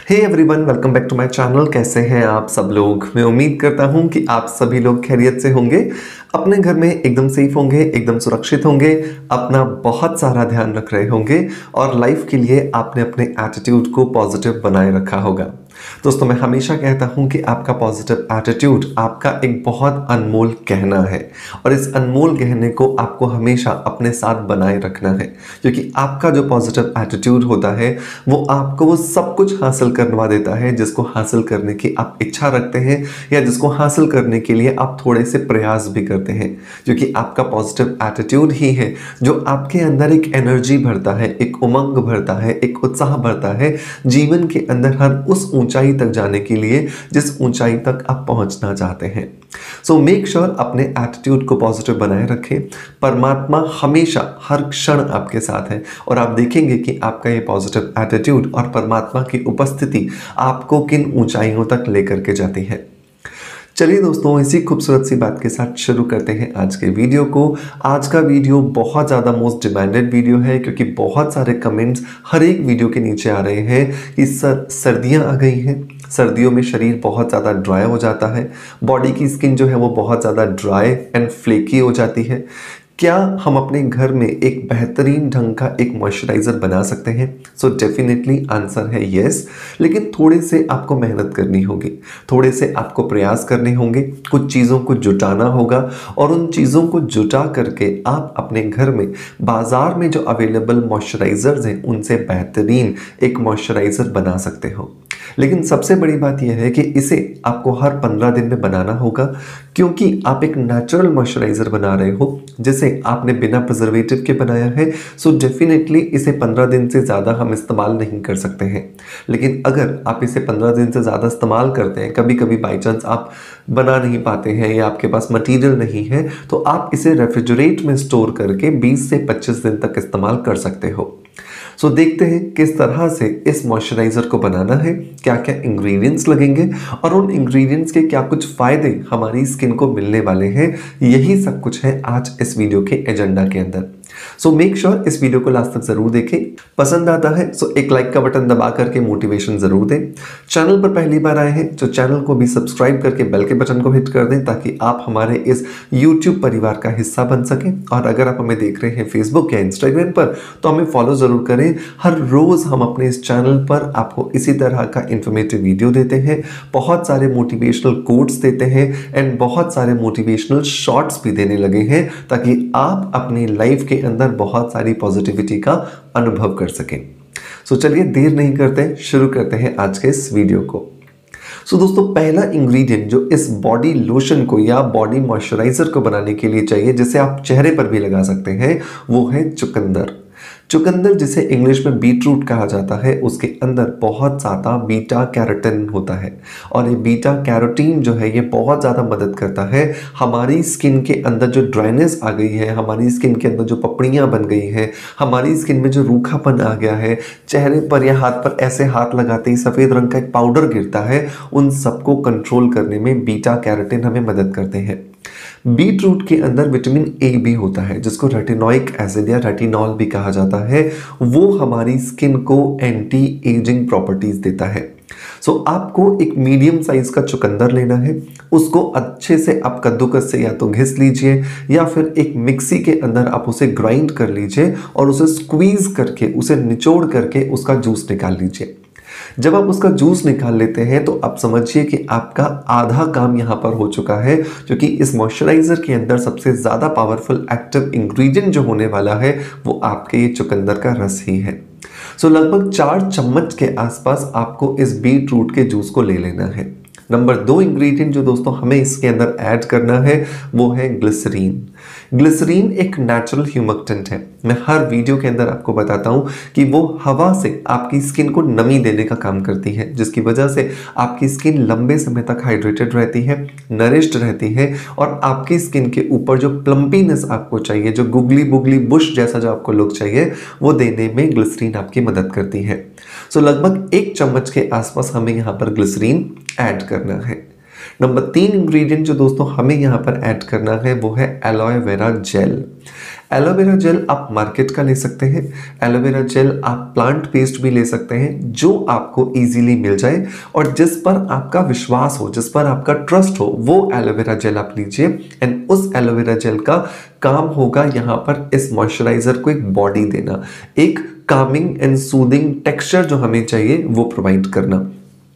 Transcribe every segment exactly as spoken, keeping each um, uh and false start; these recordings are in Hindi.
Hey everyone, welcome back to my channel. कैसे हैं आप सब लोग? मैं उम्मीद करता हूं कि आप सभी लोग खैरियत से होंगे, अपने घर में एकदम सेफ होंगे, एकदम सुरक्षित होंगे, अपना बहुत सारा ध्यान रख रहे होंगे और लाइफ के लिए आपने अपने एटीट्यूड को पॉजिटिव बनाए रखा होगा। दोस्तों, मैं हमेशा कहता हूं कि आपका पॉजिटिव एटीट्यूड आपका एक बहुत अनमोल गहना है और इस अनमोल गहने को आपको हमेशा अपने साथ बनाए रखना है, क्योंकि आपका जो पॉजिटिव एटीट्यूड होता है वो आपको वो सब कुछ हासिल करवा देता है जिसको हासिल करने की आप इच्छा रखते हैं या जिसको हासिल करने के लिए आप थोड़े से प्रयास भी करते हैं, क्योंकि आपका पॉजिटिव एटीट्यूड ही है जो आपके अंदर एक एनर्जी भरता है, एक उमंग भरता है, एक उत्साह भरता है जीवन के अंदर हर उस ऊंचाई तक जाने के लिए जिस ऊंचाई तक आप पहुंचना चाहते हैं। सो मेक श्योर अपने एटीट्यूड को पॉजिटिव बनाए रखें। परमात्मा हमेशा हर क्षण आपके साथ है और आप देखेंगे कि आपका ये पॉजिटिव एटीट्यूड और परमात्मा की उपस्थिति आपको किन ऊंचाइयों तक लेकर के जाती है। चलिए दोस्तों, इसी खूबसूरत सी बात के साथ शुरू करते हैं आज के वीडियो को। आज का वीडियो बहुत ज़्यादा मोस्ट डिमांडेड वीडियो है, क्योंकि बहुत सारे कमेंट्स हर एक वीडियो के नीचे आ रहे हैं कि सर सर्दियां आ गई हैं, सर्दियों में शरीर बहुत ज़्यादा ड्राई हो जाता है, बॉडी की स्किन जो है वो बहुत ज़्यादा ड्राई एंड फ्लेकी हो जाती है। क्या हम अपने घर में एक बेहतरीन ढंग का एक मॉइस्चराइज़र बना सकते हैं? सो डेफिनेटली आंसर है यस, लेकिन थोड़े से आपको मेहनत करनी होगी, थोड़े से आपको प्रयास करने होंगे, कुछ चीज़ों को जुटाना होगा और उन चीज़ों को जुटा करके आप अपने घर में बाज़ार में जो अवेलेबल मॉइस्चराइज़र्स हैं उनसे बेहतरीन एक मॉइस्चराइज़र बना सकते हो। लेकिन सबसे बड़ी बात यह है कि इसे आपको हर पंद्रह दिन में बनाना होगा, क्योंकि आप एक नेचुरल मॉइस्चराइज़र बना रहे हो जिसे आपने बिना प्रिजर्वेटिव के बनाया है। सो डेफिनेटली इसे पंद्रह दिन से ज़्यादा हम इस्तेमाल नहीं कर सकते हैं। लेकिन अगर आप इसे पंद्रह दिन से ज़्यादा इस्तेमाल करते हैं, कभी कभी बाई चांस आप बना नहीं पाते हैं या आपके पास मटेरियल नहीं है, तो आप इसे रेफ्रिजरेट में स्टोर करके बीस से पच्चीस दिन तक इस्तेमाल कर सकते हो। सो so, देखते हैं किस तरह से इस मॉइस्चराइज़र को बनाना है, क्या क्या इंग्रेडिएंट्स लगेंगे और उन इंग्रेडिएंट्स के क्या कुछ फ़ायदे हमारी स्किन को मिलने वाले हैं। यही सब कुछ है आज इस वीडियो के एजेंडा के अंदर। सो मेक श्योर इस वीडियो को लास्ट तक जरूर देखें। पसंद आता है सो एक लाइक का बटन दबा करके मोटिवेशन जरूर दें। चैनल पर पहली बार आए हैं तो चैनल को भी सब्सक्राइब करके बेल के बटन को हिट कर दें, ताकि आप हमारे इस यूट्यूब परिवार का हिस्सा बन सकें। और अगर आप हमें देख रहे हैं फेसबुक या इंस्टाग्राम पर तो हमें फॉलो जरूर करें। हर रोज हम अपने इस चैनल पर आपको इसी तरह का इंफॉर्मेटिव वीडियो देते हैं, बहुत सारे मोटिवेशनल कोट्स देते हैं एंड बहुत सारे मोटिवेशनल शॉर्ट्स भी देने लगे हैं, ताकि आप अपनी लाइफ के अंदर बहुत सारी पॉजिटिविटी का अनुभव कर सकें। सो चलिए देर नहीं करते, शुरू करते हैं आज के इस वीडियो को। सो दोस्तों, पहला इंग्रेडिएंट जो इस बॉडी लोशन को या बॉडी मॉइस्चराइजर को बनाने के लिए चाहिए, जिसे आप चेहरे पर भी लगा सकते हैं, वो है चुकंदर। चुकंदर, जिसे इंग्लिश में बीट रूट कहा जाता है, उसके अंदर बहुत ज़्यादा बीटा कैरोटीन होता है और ये बीटा कैरोटीन जो है ये बहुत ज़्यादा मदद करता है हमारी स्किन के अंदर जो ड्राइनेस आ गई है, हमारी स्किन के अंदर जो पपड़ियाँ बन गई हैं, हमारी स्किन में जो रूखापन आ गया है, चेहरे पर या हाथ पर ऐसे हाथ लगाते ही सफ़ेद रंग का एक पाउडर गिरता है, उन सबको कंट्रोल करने में बीटा कैरोटीन हमें मदद करते हैं। बीट रूट के अंदर विटामिन ए भी होता है, जिसको रेटिनोइक एसिड या रेटिनॉल भी कहा जाता है। वो हमारी स्किन को एंटी एजिंग प्रॉपर्टीज देता है। सो so, आपको एक मीडियम साइज का चुकंदर लेना है, उसको अच्छे से आप कद्दूकस से या तो घिस लीजिए या फिर एक मिक्सी के अंदर आप उसे ग्राइंड कर लीजिए और उसे स्क्वीज करके, उसे निचोड़ करके उसका जूस निकाल लीजिए। जब आप उसका जूस निकाल लेते हैं तो आप समझिए कि आपका आधा काम यहाँ पर हो चुका है, क्योंकि इस मॉइस्चराइजर के अंदर सबसे ज़्यादा पावरफुल एक्टिव इंग्रेडिएंट जो होने वाला है वो आपके ये चुकंदर का रस ही है। सो लगभग चार चम्मच के आसपास आपको इस बीट रूट के जूस को ले लेना है। नंबर दो इंग्रेडिएंट जो दोस्तों हमें इसके अंदर ऐड करना है वो है ग्लिसरीन। ग्लिसरीन एक नेचुरल ह्यूमक्टेंट है। मैं हर वीडियो के अंदर आपको बताता हूँ कि वो हवा से आपकी स्किन को नमी देने का काम करती है, जिसकी वजह से आपकी स्किन लंबे समय तक हाइड्रेटेड रहती है, नरिश्ड रहती है और आपकी स्किन के ऊपर जो प्लम्पीनेस आपको चाहिए, जो गुगली बुगली बुश जैसा जो आपको लुक चाहिए, वो देने में ग्लिसरीन आपकी मदद करती है। सो लगभग एक चम्मच के आसपास हमें यहाँ पर ग्लिसरीन ऐड करना है। नंबर तीन इंग्रेडिएंट जो दोस्तों हमें यहाँ पर ऐड करना है वो है aloe vera gel. Aloe vera gel आप मार्केट का ले सकते हैं, एलोवेरा जेल आप प्लांट पेस्ट भी ले सकते हैं, जो आपको इजीली मिल जाए और जिस पर आपका विश्वास हो, जिस पर आपका ट्रस्ट हो, वो एलोवेरा जेल आप लीजिए। एंड उस एलोवेरा जेल का काम होगा यहाँ पर इस मॉइस्चराइजर को एक बॉडी देना, एक कामिंग एंड सूदिंग टेक्सचर जो हमें चाहिए वो प्रोवाइड करना।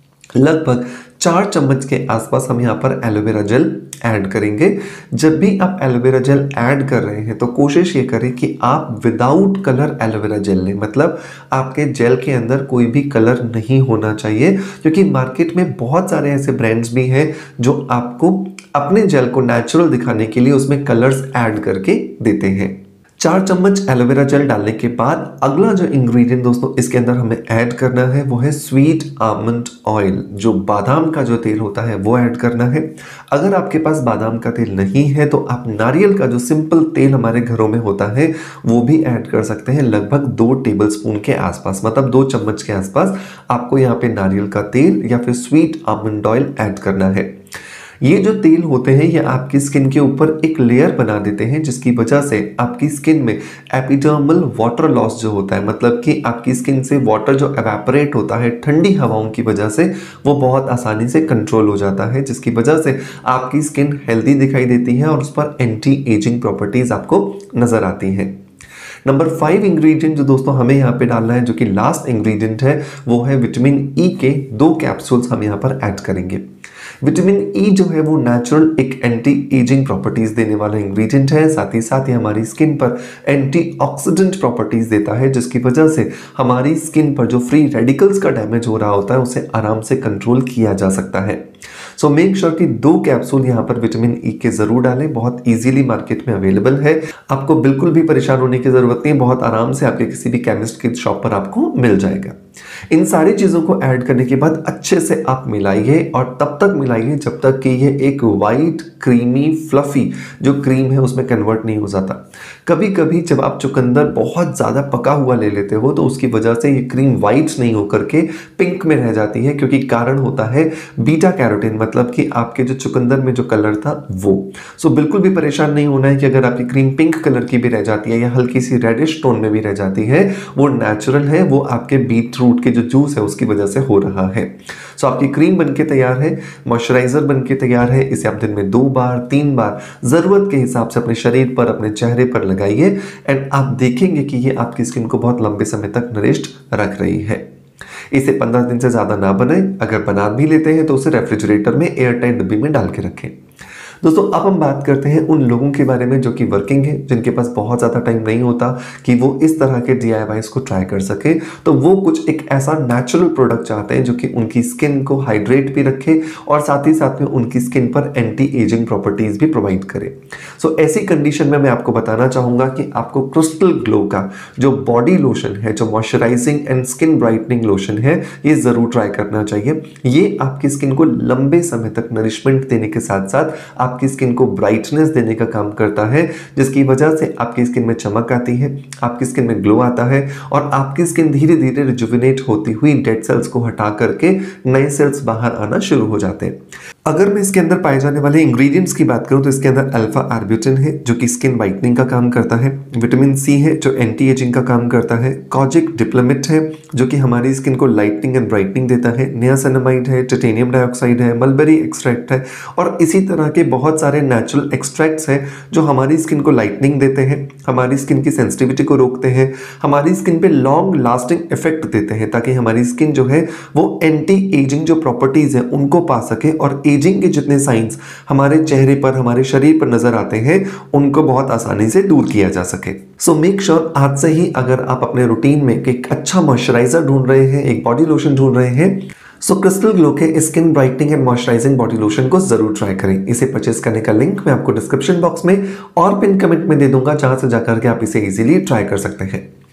लगभग चार चम्मच के आसपास हम यहाँ पर एलोवेरा जेल ऐड करेंगे। जब भी आप एलोवेरा जेल ऐड कर रहे हैं तो कोशिश ये करें कि आप विदाउट कलर एलोवेरा जेल लें, मतलब आपके जेल के अंदर कोई भी कलर नहीं होना चाहिए, क्योंकि मार्केट में बहुत सारे ऐसे ब्रांड्स भी हैं जो आपको अपने जेल को नेचुरल दिखाने के लिए उसमें कलर्स ऐड करके देते हैं। चार चम्मच एलोवेरा जेल डालने के बाद अगला जो इंग्रेडिएंट दोस्तों इसके अंदर हमें ऐड करना है वो है स्वीट आमंड ऑयल, जो बादाम का जो तेल होता है वो ऐड करना है। अगर आपके पास बादाम का तेल नहीं है तो आप नारियल का जो सिंपल तेल हमारे घरों में होता है वो भी ऐड कर सकते हैं, लगभग दो टेबल स्पून के आसपास, मतलब दो चम्मच के आसपास आपको यहाँ पे नारियल का तेल या फिर स्वीट आमंड ऑयल ऐड करना है। ये जो तेल होते हैं ये आपकी स्किन के ऊपर एक लेयर बना देते हैं, जिसकी वजह से आपकी स्किन में एपिडर्मल वाटर लॉस जो होता है, मतलब कि आपकी स्किन से वाटर जो एवेपोरेट होता है ठंडी हवाओं की वजह से, वो बहुत आसानी से कंट्रोल हो जाता है, जिसकी वजह से आपकी स्किन हेल्दी दिखाई देती है और उस पर एंटी एजिंग प्रॉपर्टीज आपको नजर आती हैं। नंबर फाइव इंग्रेडिएंट जो दोस्तों हमें यहाँ पे डालना है, जो कि लास्ट इंग्रेडिएंट है, वो है विटामिन ई के दो कैप्सूल्स हम यहाँ पर ऐड करेंगे। विटामिन ई जो है वो नेचुरल एक एंटी एजिंग प्रॉपर्टीज देने वाला इंग्रेडिएंट है, साथ ही साथ ही हमारी स्किन पर एंटीऑक्सीडेंट प्रॉपर्टीज देता है, जिसकी वजह से हमारी स्किन पर जो फ्री रेडिकल्स का डैमेज हो रहा होता है उसे आराम से कंट्रोल किया जा सकता है। सो मेक श्योर कि दो कैप्सूल यहाँ पर विटामिन ई के जरूर डालें, बहुत इजीली मार्केट में अवेलेबल है, आपको बिल्कुल भी परेशान होने की जरूरत नहीं, बहुत आराम से आपके किसी भी केमिस्ट की शॉप पर आपको मिल जाएगा। इन सारी चीजों को ऐड करने के बाद अच्छे से आप मिलाइए और तब तक मिलाइए जब तक कि ये एक वाइट क्रीमी फ्लफी जो क्रीम है उसमें कन्वर्ट नहीं हो जाता। कभी कभी जब आप चुकंदर बहुत ज्यादा पका हुआ ले लेते हो तो उसकी वजह से ये क्रीम वाइट नहीं होकर के पिंक में रह जाती है, क्योंकि कारण होता है बीटा कैरोटीन, मतलब कि आपके जो चुकंदर में जो कलर था वो। सो बिल्कुल भी परेशान नहीं होना है कि अगर आपकी क्रीम पिंक कलर की भी रह जाती है या हल्की सी रेडिश टोन में भी रह जाती है, वो नेचुरल है, वो आपके बीट रूट के जो जूस है उसकी वजह से हो रहा है। सो आपकी क्रीम बनके तैयार है, मॉइस्चराइजर बनके तैयार है। इसे आप दिन में दो बार तीन बार जरूरत के हिसाब से अपने शरीर पर, अपने चेहरे पर लगाइए एंड आप देखेंगे कि ये आपकी स्किन को बहुत लंबे समय तक नरिश्ड रख रही है। इसे पंद्रह दिन से ज्यादा ना बनाएं, अगर बना भी लेते हैं तो उसे रेफ्रिजरेटर में एयरटाइट डिब्बी में डाल के रखें। दोस्तों अब हम बात करते हैं उन लोगों के बारे में जो कि वर्किंग है, जिनके पास बहुत ज़्यादा टाइम नहीं होता कि वो इस तरह के डी आई वाईज को ट्राई कर सके, तो वो कुछ एक ऐसा नेचुरल प्रोडक्ट चाहते हैं जो कि उनकी स्किन को हाइड्रेट भी रखे और साथ ही साथ में उनकी स्किन पर एंटी एजिंग प्रॉपर्टीज भी प्रोवाइड करे। सो so, ऐसी कंडीशन में मैं आपको बताना चाहूँगा कि आपको क्रिस्टल ग्लो का जो बॉडी लोशन है, जो moisturising and skin brightening lotion है, ये ज़रूर ट्राई करना चाहिए। ये आपकी स्किन को लंबे समय तक नरिशमेंट देने के साथ साथ आपकी स्किन को ब्राइटनेस देने का काम करता है, जिसकी वजह से आपकी स्किन में चमक आती है, आपकी स्किन में ग्लो आता है और आपकी स्किन धीरे धीरे रिजुविनेट होती हुई डेड सेल्स को हटा करके नए सेल्स बाहर आना शुरू हो जाते हैं। अगर मैं इसके अंदर पाए जाने वाले इंग्रेडिएंट्स की बात करूं तो इसके अंदर अल्फा आर्ब्यूटिन है जो कि स्किन वाइटनिंग का काम करता है, विटामिन सी है जो एंटी एजिंग का काम करता है, कॉजिक डिप्लोमेट है जो कि हमारी स्किन को लाइटनिंग एंड ब्राइटनिंग देता है, नियासिनामाइड है, टाइटेनियम डाइऑक्साइड है, मलबेरी एक्सट्रैक्ट है और इसी तरह के बहुत सारे नेचुरल एक्सट्रैक्ट्स हैं जो हमारी स्किन को लाइटनिंग देते हैं, हमारी स्किन की सेंसिटिविटी को रोकते हैं, हमारी स्किन पे लॉन्ग लास्टिंग इफेक्ट देते हैं ताकि हमारी स्किन जो है वो एंटी एजिंग जो प्रॉपर्टीज है उनको पा सके और एजिंग के जितने साइंस हमारे चेहरे पर, हमारे शरीर पर नजर आते हैं उनको बहुत आसानी से दूर किया जा सके। सो मेक श्योर आज से ही अगर आप अपने रूटीन में एक अच्छा मॉइस्चराइजर ढूंढ रहे हैं, एक बॉडी लोशन ढूंढ रहे हैं, सो क्रिस्टल ग्लो के skin brightening and moisturising body lotion को जरूर ट्राई करें। इसे परचेस करने का लिंक मैं आपको डिस्क्रिप्शन बॉक्स में और पिन कमेंट में दे दूंगा, जहां से जाकर के आप इसे इजीली ट्राई कर सकते हैं।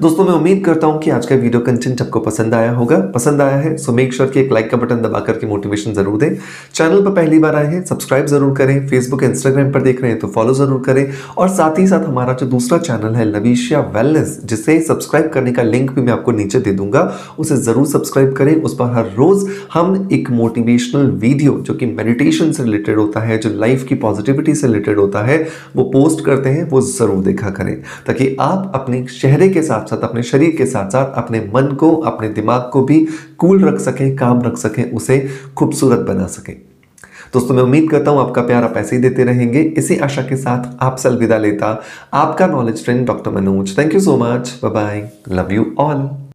दोस्तों मैं उम्मीद करता हूं कि आज का वीडियो कंटेंट आपको पसंद आया होगा। पसंद आया है सो मेक श्योर कि एक लाइक का बटन दबा करके मोटिवेशन जरूर दें। चैनल पर पहली बार आए हैं सब्सक्राइब जरूर करें। फेसबुक इंस्टाग्राम पर देख रहे हैं तो फॉलो जरूर करें और साथ ही साथ हमारा जो दूसरा चैनल है लवीशिया वेलनेस, जिसे सब्सक्राइब करने का लिंक भी मैं आपको नीचे दे दूंगा, उसे जरूर सब्सक्राइब करें। उस पर हर रोज हम एक मोटिवेशनल वीडियो जो कि मेडिटेशन से रिलेटेड होता है, जो लाइफ की पॉजिटिविटी से रिलेटेड होता है, वो पोस्ट करते हैं, वो जरूर देखा करें ताकि आप अपने चेहरे के साथ साथ अपने शरीर के साथ साथ अपने मन को, अपने दिमाग को भी कूल रख सकें, काम रख सकें, उसे खूबसूरत बना सकें। दोस्तों मैं उम्मीद करता हूं आपका प्यार आप ऐसे ही देते रहेंगे। इसी आशा के साथ आपसे अलविदा लेता आपका knowledge friend doctor Manoj. Thank you so much. Bye bye. Love you all.